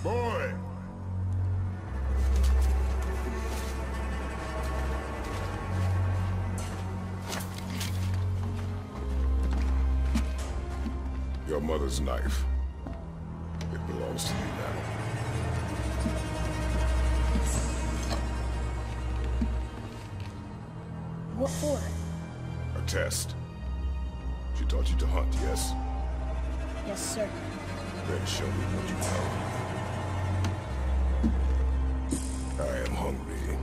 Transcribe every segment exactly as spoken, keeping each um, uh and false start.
Boy! Your mother's knife. It belongs to you now. What for? A test. She taught you to hunt, yes? Yes, sir. Then show me what you know. I am hungry.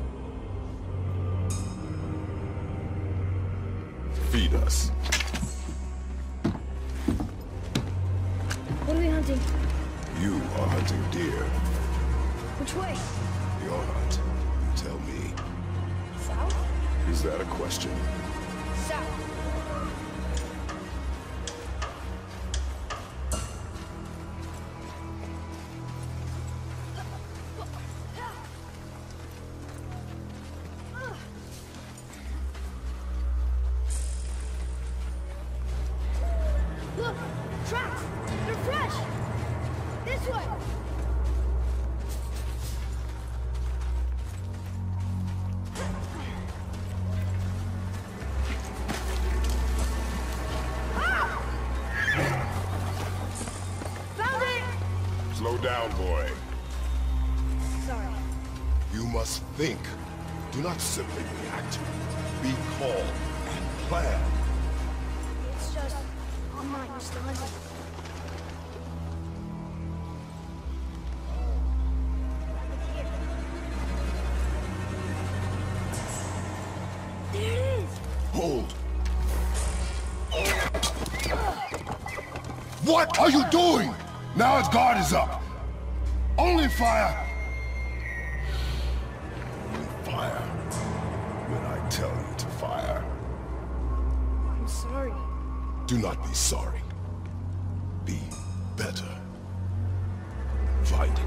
Feed us. What are we hunting? You are hunting deer. Which way? Your hunt. You tell me. South? Is that a question? South. Look! Tracks! They're fresh! This way! Ah! Found it! Slow down, boy. Sorry. You must think. Do not simply react. Be calm and plan. It's just... I'm not used to hunting. There it is! Hold. What are you doing? Now his guard is up. Only fire. Only fire. When I tell you to fire. I'm sorry. Do not be sorry. Be better. Find it.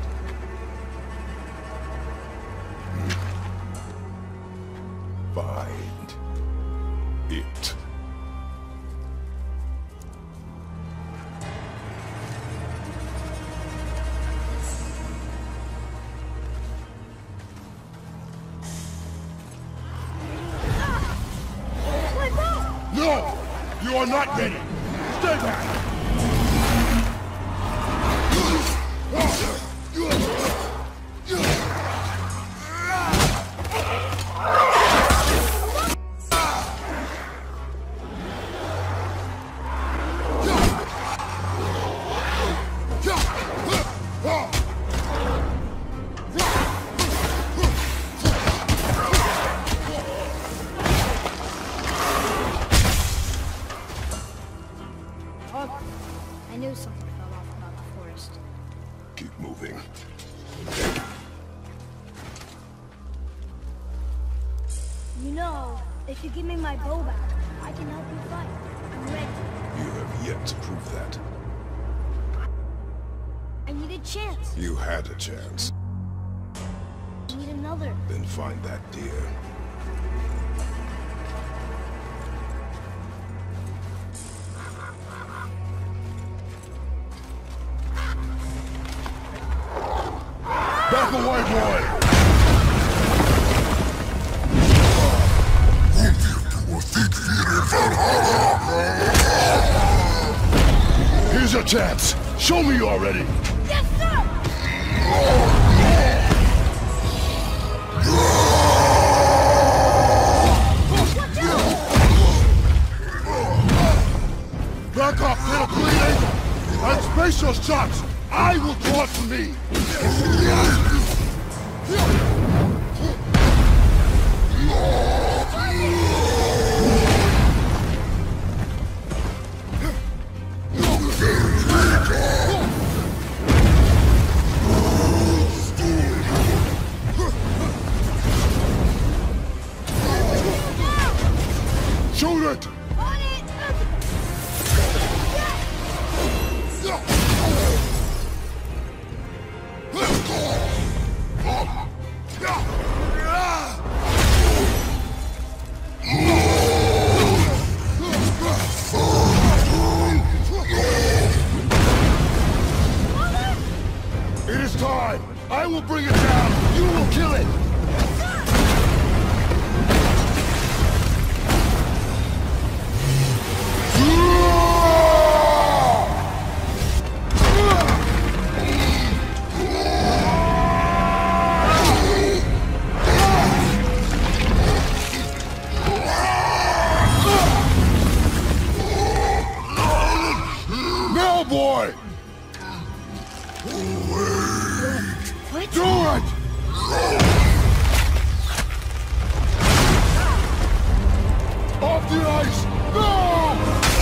Find it. My bow! No! You are not ready! Stay back! Oh, I knew something fell off about the forest. Keep moving. You know, if you give me my bow back, I can help you fight. I'm ready. You have yet to prove that. I need a chance. You had a chance. I need another. Then find that deer. Back away, boy! Here's your chance. Show me you're ready. Yes, sir! Watch out! Back off, little clean angle. And space your shots. I will draw it to me. Shoot it! On it! fine! I will bring it down! You will kill it! Boy! What? Do it! Off the ice! No!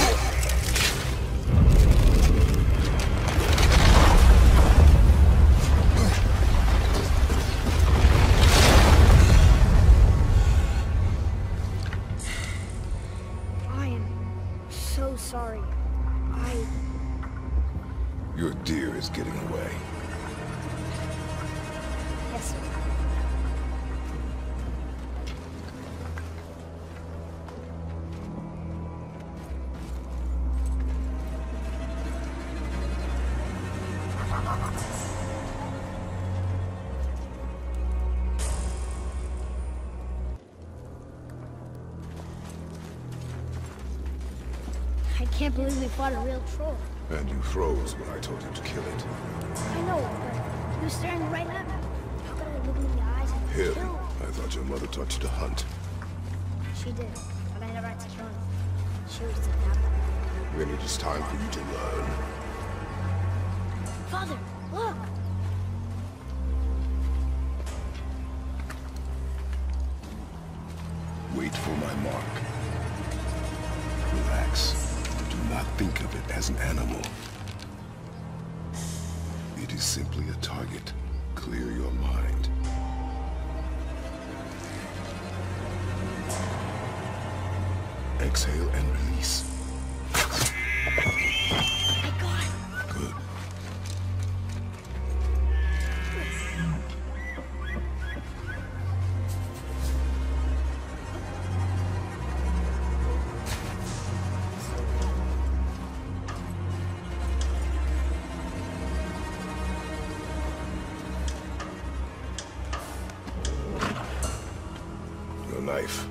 I am so sorry. I... Your deer is getting away. Yes, sir. I can't believe we fought a real troll. And you froze when I told you to kill it. I know, but he was staring right at me. How could I look him in the eyes and Him? kill him? I thought your mother taught you to hunt. She did, but I never had to kill him. She was an apple. Then it is time for you to learn. Father, look! Wait for my mark. Relax. Do not think of it as an animal. It is simply a target. Clear your mind. Exhale and release. I got it! Good. Your knife.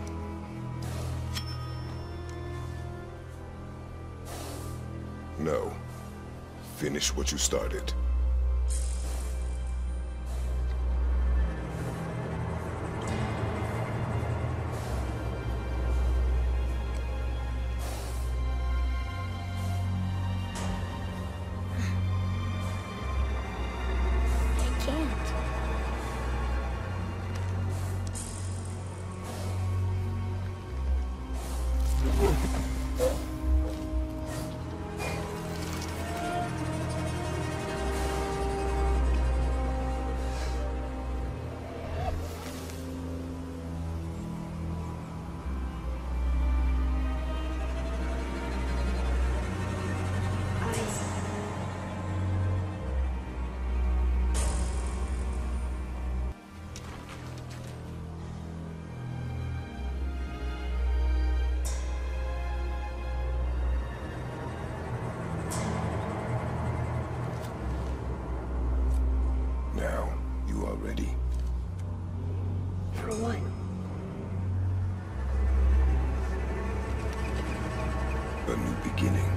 No. Finish what you started. I can't. Now, you are ready. For what? A new beginning.